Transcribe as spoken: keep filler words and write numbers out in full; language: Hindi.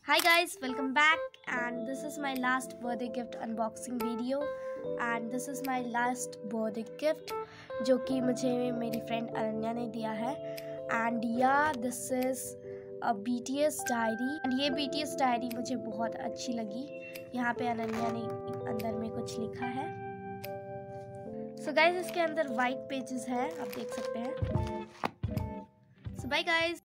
Hi guys, welcome back, and this is my last birthday gift unboxing video and this is my last birthday gift जो कि मुझे मेरी फ्रेंड अनन्या ने दिया है। एंड या this is a B T S diary and ये बी टी एस डायरी मुझे बहुत अच्छी लगी। यहाँ पे अनन्या ने अंदर में कुछ लिखा है। सो so गाइज इसके अंदर वाइट पेजेस है, आप देख सकते हैं। So bye guys.